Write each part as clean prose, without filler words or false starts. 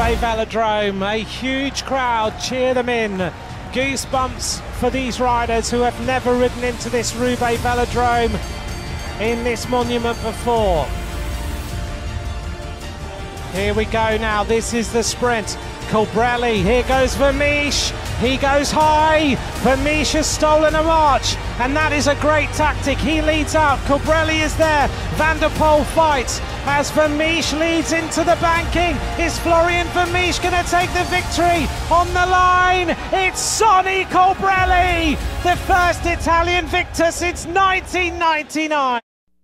Roubaix Velodrome. A huge crowd cheer them in. Goosebumps for these riders who have never ridden into this Roubaix Velodrome in this monument before. Here we go now, this is the sprint. Colbrelli, here goes Vermeersch, he goes high. Vermeersch has stolen a march, and that is a great tactic. He leads out, Colbrelli is there. Van der Poel fights as Vermeersch leads into the banking. Is Florian Vermeersch going to take the victory? On the line, it's Sonny Colbrelli, the first Italian victor since 1999.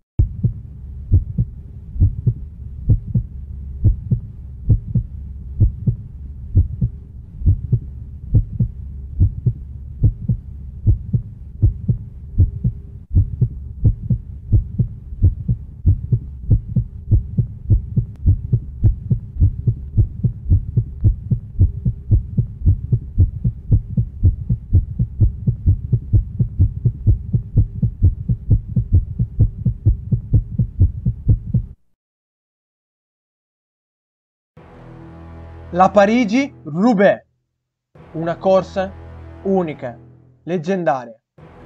La Parigi-Roubaix, una corsa unica, leggendaria,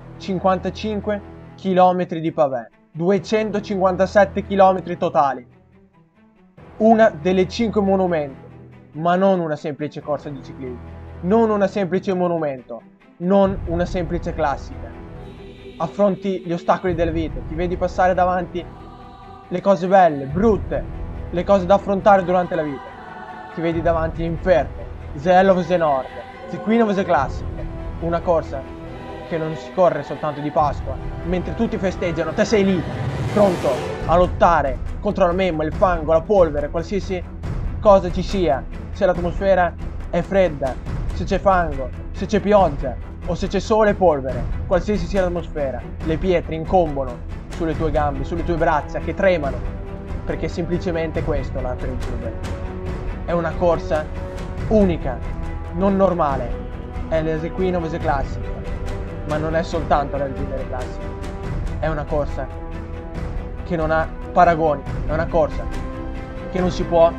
55 km di pavé, 257 km totali, una delle 5 monumenti, ma non una semplice corsa di ciclismo, non una semplice monumento, non una semplice classica. Affronti gli ostacoli della vita, ti vedi passare davanti le cose belle, brutte, le cose da affrontare durante la vita. Ti vedi davanti l'inferno, The Hell of the Nord, The Queen of the Classic, una corsa che non si corre soltanto di Pasqua, mentre tutti festeggiano, te sei lì, pronto a lottare contro la memma, il fango, la polvere, qualsiasi cosa ci sia, se l'atmosfera è fredda, se c'è fango, se c'è pioggia o se c'è sole e polvere, qualsiasi sia l'atmosfera, le pietre incombono sulle tue gambe, sulle tue braccia che tremano, perché è semplicemente questo la Parigi-Roubaix. È una corsa unica, non normale, è The Queen of the Classic, ma non è soltanto la regina delle classiche, è una corsa che non ha paragoni, è una corsa che non si può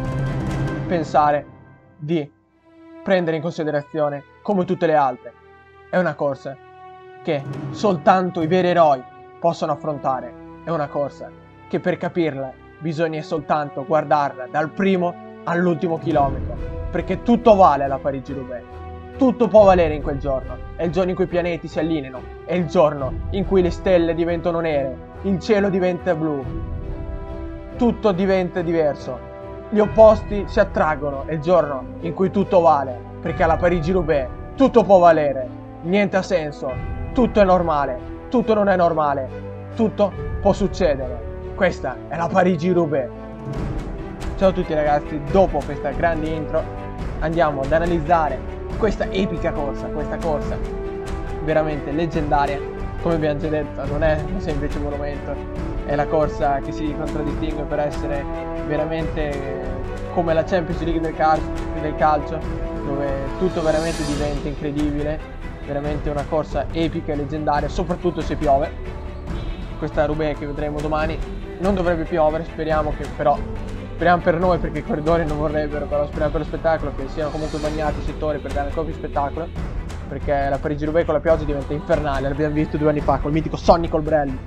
pensare di prendere in considerazione come tutte le altre, è una corsa che soltanto i veri eroi possono affrontare, è una corsa che per capirla bisogna soltanto guardarla dal primo all'ultimo chilometro, perché tutto vale alla Parigi-Roubaix, tutto può valere in quel giorno, è il giorno in cui i pianeti si allineano, è il giorno in cui le stelle diventano nere, il cielo diventa blu, tutto diventa diverso, gli opposti si attraggono, è il giorno in cui tutto vale, perché alla Parigi-Roubaix tutto può valere, niente ha senso, tutto è normale, tutto non è normale, tutto può succedere, questa è la Parigi-Roubaix. Ciao a tutti ragazzi, dopo questa grande intro andiamo ad analizzare questa epica corsa, questa corsa veramente leggendaria, come abbiamo già detto non è un semplice monumento, è la corsa che si contraddistingue per essere veramente come la Champions League del calcio, dove tutto veramente diventa incredibile, veramente una corsa epica e leggendaria, soprattutto se piove. Questa Roubaix che vedremo domani non dovrebbe piovere, speriamo per noi, perché i corridori non vorrebbero, però speriamo per lo spettacolo che siano comunque bagnati i settori per dare ancora più spettacolo, perché la Parigi-Roubaix con la pioggia diventa infernale, l'abbiamo visto 2 anni fa col mitico Sonny Colbrelli,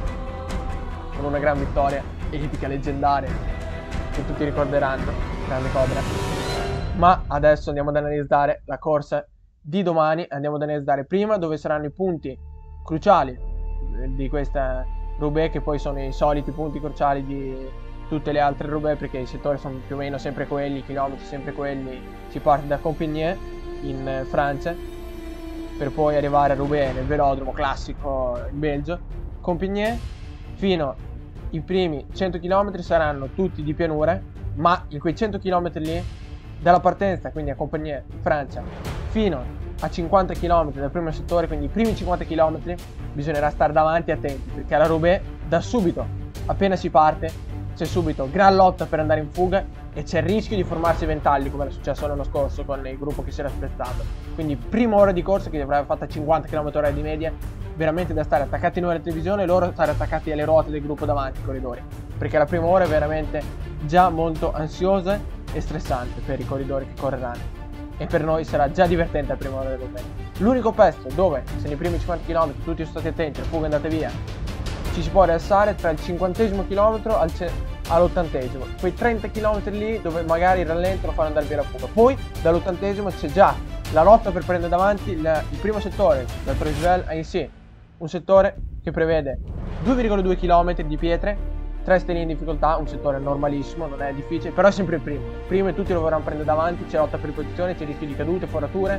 con una gran vittoria epica, leggendaria, che tutti ricorderanno, grande Cobra. Ma adesso andiamo ad analizzare la corsa di domani, andiamo ad analizzare prima dove saranno i punti cruciali di questa Roubaix, che poi sono i soliti punti cruciali di tutte le altre Roubaix, perché i settori sono più o meno sempre quelli, i chilometri sempre quelli. Si parte da Compiègne in Francia per poi arrivare a Roubaix nel velodromo classico in Belgio. Compiègne fino ai primi 100 km saranno tutti di pianura, ma in quei 100 km lì, dalla partenza quindi a Compiègne in Francia fino a 50 km dal primo settore, quindi i primi 50 km bisognerà stare davanti e attenti, perché alla Roubaix da subito, appena si parte, c'è subito gran lotta per andare in fuga e c'è il rischio di formarsi ventagli, come era successo l'anno scorso con il gruppo che si era spezzato. Quindi prima ora di corsa, che avrebbe fatta 50 km/h di media, veramente da stare attaccati noi alla televisione e loro stare attaccati alle ruote del gruppo davanti, i corridori, perché la prima ora è veramente già molto ansiosa e stressante per i corridori che correranno. E per noi sarà già divertente al primo ora dell'Open. L'unico pezzo dove, se nei primi 50 km tutti sono stati attenti, le fughe andate via, ci si può rialzare tra il 50° chilometro all'80°, quei 30 km lì dove magari il rallento lo fanno andare via la fuga. Poi dall'80° c'è già la lotta per prendere davanti il primo settore, da Troisvel a Incy, un settore che prevede 2,2 km di pietre, 3 stelle in difficoltà, un settore normalissimo, non è difficile, però è sempre il primo e tutti lo vorranno prendere davanti, c'è lotta per posizione, c'è rischio di cadute, forature,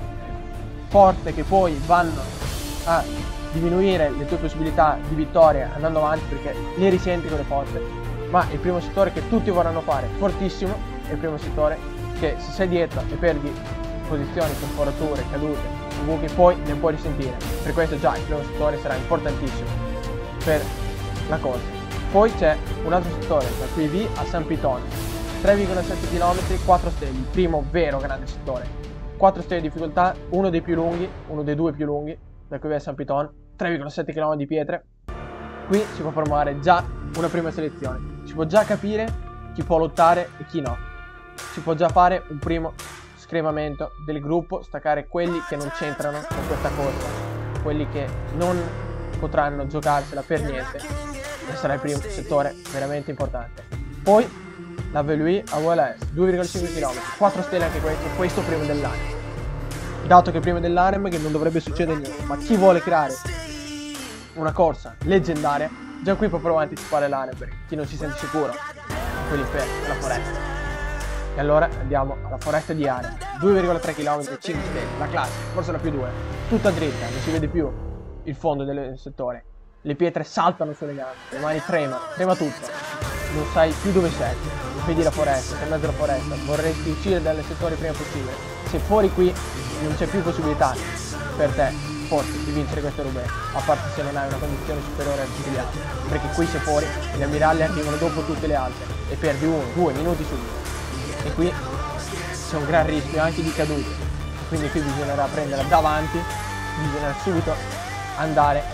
forte che poi vanno a diminuire le tue possibilità di vittoria andando avanti perché le risenti con le forze, ma il primo settore che tutti vorranno fare, fortissimo, è il primo settore che se sei dietro e perdi posizioni con forature, cadute, buchi, poi ne puoi risentire, per questo già il primo settore sarà importantissimo per la corsa. Poi c'è un altro settore, da Puy a Saint-Piton, 3,7 km, 4 stelle, il primo vero grande settore. 4 stelle di difficoltà, uno dei più lunghi, uno dei due più lunghi, da Puy a Saint-Piton, 3,7 km di pietre. Qui si può formare già una prima selezione, si può già capire chi può lottare e chi no. Si può già fare un primo scremamento del gruppo, staccare quelli che non c'entrano con questa corsa, quelli che non potranno giocarsela per niente. E sarà il primo settore veramente importante. Poi la Veluy a Wallès, 2,5 km, 4 stelle anche questo prima dell'Arem. Dato che prima dell'Arem che non dovrebbe succedere niente, ma chi vuole creare una corsa leggendaria, già qui può provare a anticipare l'Arem per chi non si sente sicuro, quelli per la foresta. E allora andiamo alla foresta di Arem, 2,3 km, 5 stelle, la classica, forse la più dura, tutta dritta, non si vede più il fondo del settore. Le pietre saltano sulle gambe, le mani trema tutto, non sai più dove sei, vedi la foresta, sei in mezzo alla foresta, vorresti uscire dal settore il prima possibile. Se fuori qui non c'è più possibilità per te, forse, di vincere questo Roubaix, a parte se non hai una condizione superiore a tutti gli altri, perché qui se fuori gli ammiragli arrivano dopo tutte le altre e perdi 1-2 minuti subito. E qui c'è un gran rischio anche di cadute, quindi qui bisognerà prenderla davanti, bisognerà subito andare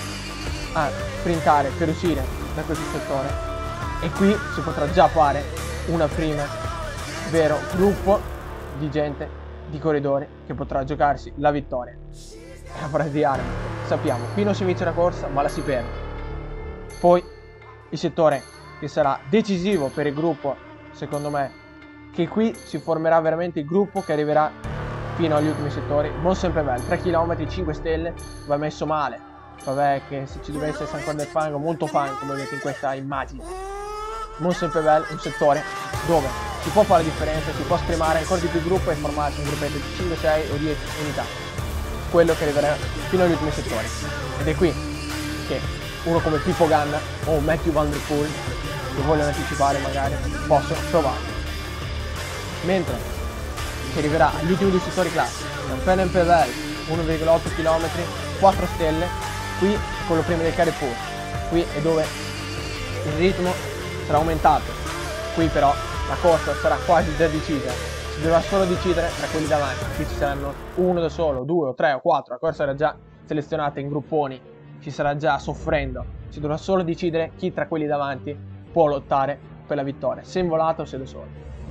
a sprintare per uscire da questo settore e qui si potrà già fare una prima vero gruppo di gente, di corridori che potrà giocarsi la vittoria. È la frase di Arem, sappiamo, qui non si vince la corsa ma la si perde. Poi il settore che sarà decisivo per il gruppo, secondo me, che qui si formerà veramente il gruppo che arriverà fino agli ultimi settori. Mont-Saint-Pével, 3 km, 5 stelle, va messo male. Vabbè, che se ci dovesse essere ancora del fango, molto fango come vedete in questa immagine. Mont-Saint-Pével è un settore dove si può fare la differenza, si può scremare ancora di più gruppo e formarsi un gruppetto di 5, 6 o 10 unità, quello che arriverà fino agli ultimi settori. Ed è qui che uno come Pippo Ganna o Mathieu Van Der Poel, che vogliono anticipare magari, possono provare. Mentre si arriverà agli ultimi due settori classici, Pampelune-Pével, 1,8 km, 4 stelle. Qui è quello prima del Carrefour, qui è dove il ritmo sarà aumentato, qui però la corsa sarà quasi già decisa, si dovrà solo decidere tra quelli davanti, qui ci saranno uno da solo, 2 o 3 o 4, la corsa era già selezionata in grupponi, ci sarà già soffrendo, si dovrà solo decidere chi tra quelli davanti può lottare per la vittoria, se in volata o se da solo.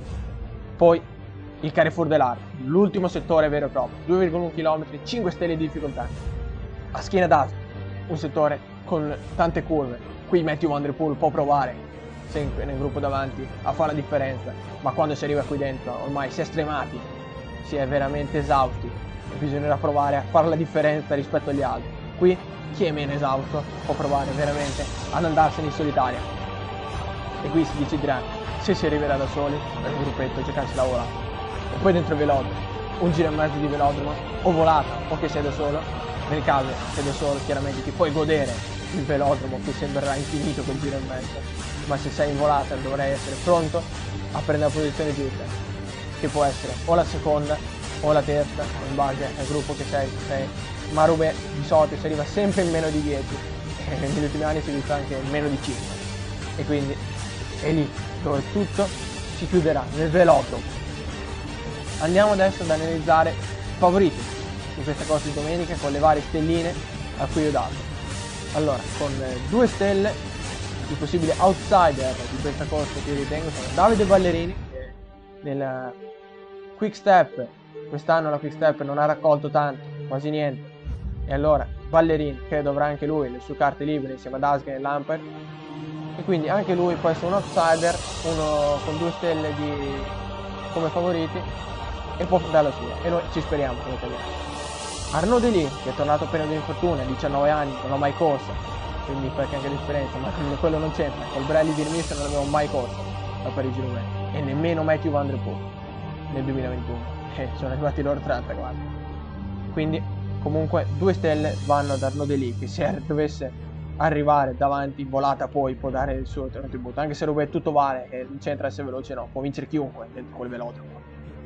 Poi il Carrefour de l'Arc, l'ultimo settore vero e proprio, 2,1 km, 5 stelle di difficoltà, a schiena d'asino. Un settore con tante curve, qui Mathieu Van Der Poel può provare sempre nel gruppo davanti a fare la differenza, ma quando si arriva qui dentro ormai si è stremati, si è veramente esausti e bisognerà provare a fare la differenza rispetto agli altri. Qui chi è meno esausto può provare veramente ad andarsene in solitaria e qui si deciderà se si arriverà da soli per il gruppetto a giocarsi la volata. E poi dentro il velodromo, un giro e mezzo di velodromo o volata o che sei da solo. Nel caso sei da solo chiaramente ti puoi godere il velodromo che sembrerà infinito quel giro e mezzo, ma se sei in volata dovrai essere pronto a prendere la posizione giusta, che può essere o la seconda o la terza in base al gruppo che sei, ma Roubaix di solito si arriva sempre in meno di 10 e negli ultimi anni si è visto anche in meno di 5 e quindi è lì dove tutto si chiuderà, nel velodromo. Andiamo adesso ad analizzare i favoriti in questa corsa di domenica con le varie stelline a cui ho dato. Allora, con 2 stelle, i possibili outsider di questa corsa che io ritengo sono Davide Ballerini, che nel Quick Step. Quest'anno la Quick Step non ha raccolto tanto, quasi niente, e allora Ballerin credo avrà anche lui le sue carte libere insieme ad Asgen e Lampert, e quindi anche lui può essere un outsider, uno con 2 stelle come favoriti, e può dare la sua, e noi ci speriamo come italiani. Arnaud Delis, che è tornato appena da infortunio, 19 anni, non ha mai corso, quindi perché anche l'esperienza, ma quello non c'entra. Col Brelli di Remis non abbiamo mai corso a Parigi-Roubaix, e nemmeno Mathieu Van Der Poel nel 2021, e sono arrivati loro 3 al traguardo. Quindi comunque 2 stelle vanno ad Arnaud Delis, che se dovesse arrivare davanti in volata poi può dare il suo contributo, anche se Roubaix tutto vale e non c'entra essere veloce, no, può vincere chiunque dentro quel velodromo.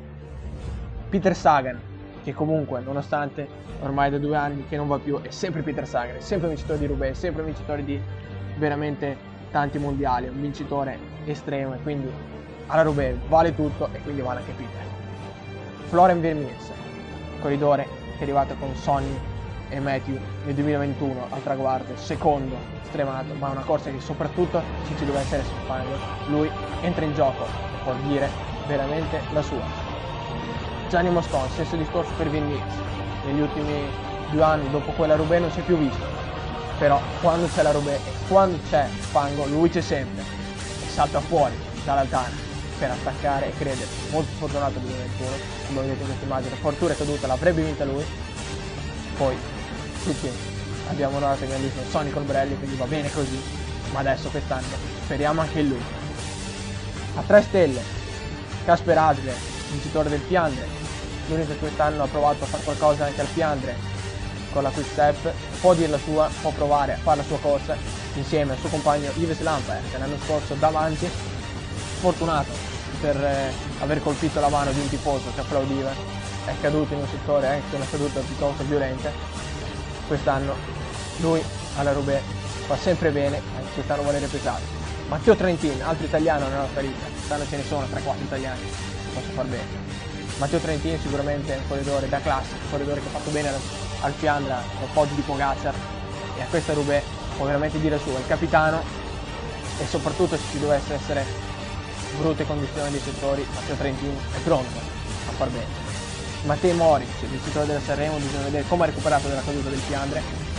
Peter Sagan, che comunque nonostante ormai da 2 anni che non va più, è sempre Peter Sagan, è sempre vincitore di Roubaix, è sempre vincitore di veramente tanti mondiali, un vincitore estremo, e quindi alla Roubaix vale tutto, e quindi vale anche Peter. Florian Vermeers, corridore che è arrivato con Sonny e Matthew nel 2021 al traguardo, secondo stremato, ma è una corsa che soprattutto se ci deve essere Spagna, lui entra in gioco e può dire veramente la sua. Gianni Moscon, stesso discorso per Vermeers, negli ultimi 2 anni dopo quella Roubaix non si è più visto, però quando c'è la Roubaix e quando c'è fango lui c'è sempre e salta fuori dall'altana per attaccare e credere. Molto sfortunato il 2021, come vedete in questa immagine, fortuna è caduta, l'avrebbe vinta lui. Poi tutti abbiamo notato grandissimo Sonny Colbrelli, quindi va bene così, ma adesso quest'anno speriamo anche in lui. A 3 stelle Kasper Asgreen, vincitore del Fiandre, l'unico che quest'anno ha provato a fare qualcosa anche al Fiandre con la Quick Step, può dire la sua, può provare a fare la sua corsa insieme al suo compagno Yves Lampert, che l'anno scorso davanti, fortunato per aver colpito la mano di un tifoso che applaudiva, è caduto in un settore, anche una caduta piuttosto violenta. Quest'anno lui alla Roubaix fa sempre bene, anche quest'anno vuole pesare. Matteo Trentin, altro italiano nella nostra lista, quest'anno ce ne sono 3-4 italiani che posso far bene. Matteo Trentin sicuramente è un corridore da classe, un corridore che ha fatto bene al Fiandra, al podio di Pogacar, e a questa Roubaix può veramente dire il suo, è il capitano, e soprattutto se ci dovesse essere brutte condizioni dei settori, Matteo Trentin è pronto a far bene. Matteo Moritz, il vincitore della Sanremo, bisogna vedere come ha recuperato dalla caduta del Fiandre,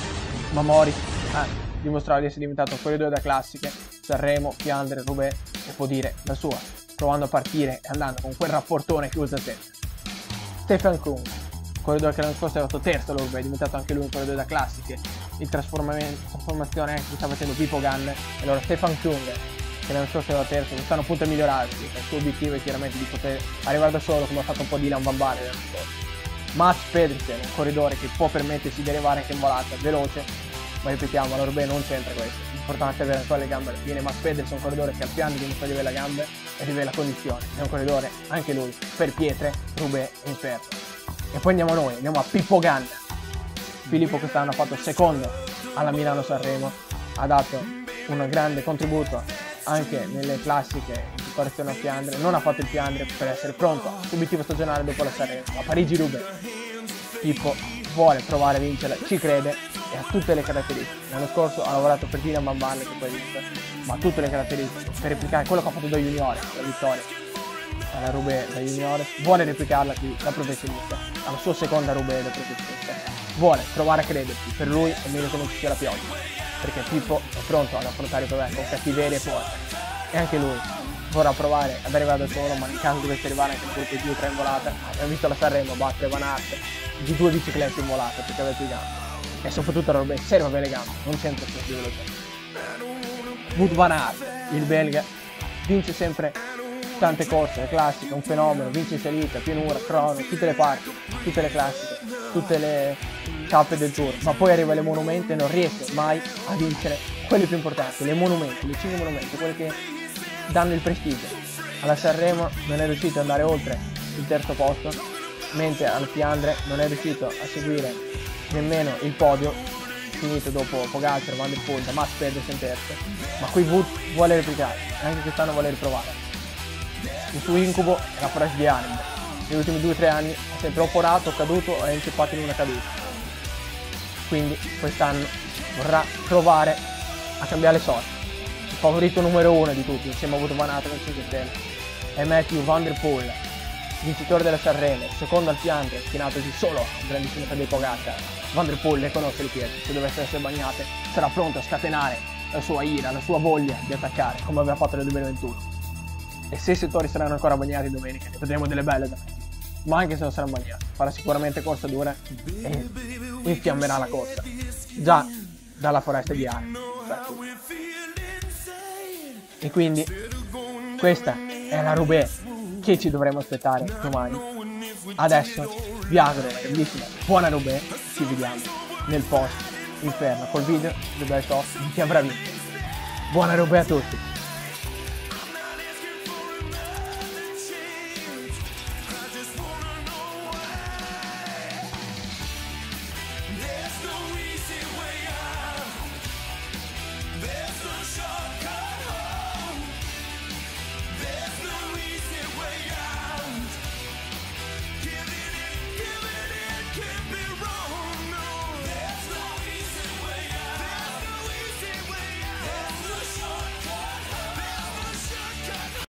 ma Moritz ha dimostrato di essere diventato un corridore da classiche, Sanremo, Fiandre, Roubaix, e può dire la sua, provando a partire e andando con quel rapportone che usa sempre. Stefan Kung, corridore che l'anno scorso è arrivato terzo alla Roubaix, è diventato anche lui un corridore da classiche, in trasformazione anche che sta facendo Pippo Gann, e allora Stefan Kung, che l'anno scorso era terzo, quest'anno appunto a migliorarsi, il suo obiettivo è chiaramente di poter arrivare da solo, come ha fatto un po' Dylan Van Baarle l'anno scorso. Mats Pedersen, un corridore che può permettersi di arrivare anche in volata, veloce, ma ripetiamo, la Roubaix non c'entra questo, l'importante è avere ancora le gambe alla fine. Mats Pedersen è un corridore che al piano dimostra di avere le gambe e rivela condizione, è un corridore anche lui per pietre, Roubaix e inferno. E poi andiamo a noi, andiamo a Pippo Gann. Filippo quest'anno ha fatto secondo alla Milano-Sanremo, ha dato un grande contributo anche nelle classiche in correzione al Fiandre, non ha fatto il Fiandre per essere pronto all'obiettivo stagionale dopo la Sanremo, a Parigi-Roubaix. Pippo vuole provare a vincerla, ci crede e ha tutte le caratteristiche. L'anno scorso ha lavorato per Dylan Van Baarle, che poi vince, ma ha tutte le caratteristiche per replicare quello che ha fatto da juniore, la vittoria alla Roubaix da juniore, vuole replicarla qui da professionista, alla sua seconda Roubaix da professionista, vuole provare a crederci, per lui è meglio che non ci sia la pioggia, perché Pippo è pronto ad affrontare i problemi con cattiveria e forza, e anche lui vorrà provare ad arrivare da solo, ma nel caso dovesse arrivare anche un gruppo di 2-3 in volata, abbiamo visto la Sanremo battere Van Aert di 2 biciclette in volata perché aveva più gambe, e soprattutto la Roubaix serve avere le gambe, non c'entra più di velocità. Wout van Aert, il belga, vince sempre tante corse, le classiche, un fenomeno, vince in salita, pianura, crono, tutte le parti, tutte le classiche, tutte le tappe del Tour, ma poi arriva alle monumenti e non riesce mai a vincere quelle più importanti, le monumenti, le 5 monumenti, quelle che danno il prestigio. Alla Sanremo non è riuscito ad andare oltre il terzo posto, mentre al Fiandre non è riuscito a seguire nemmeno il podio, finito dopo Pogacar, Van der Poel, Mats Pedersen terzo, ma qui Wout vuole replicare, anche quest'anno vuole riprovare. Il suo incubo è la Forest di Arnhem, negli ultimi 2-3 anni ha sempre o porato, caduto o è inceppato in una caduta, quindi quest'anno vorrà provare a cambiare sorte. Il favorito numero 1 di tutti, insieme a Wout van Aert con 5 stelle, è Matthew Van Der Poel, vincitore della Sanremo, secondo al fianco, chinatosi solo un grandissimo Tadej Pogacar. Van Der Poel le conosce le pietre, se dovesse essere bagnate sarà pronto a scatenare la sua ira, la sua voglia di attaccare, come aveva fatto nel 2021. E se i settori saranno ancora bagnati domenica, ne vedremo delle belle da me. Ma anche se non saranno bagnati, farà sicuramente corsa dura e infiammerà la corsa, già dalla foresta di Are. E quindi questa è la Roubaix che ci dovremo aspettare domani. Adesso vi auguro una bellissima buona Roubaix, ci vediamo nel post inferno col video del best of di chi avrà vinto. Buona Roubaix a tutti!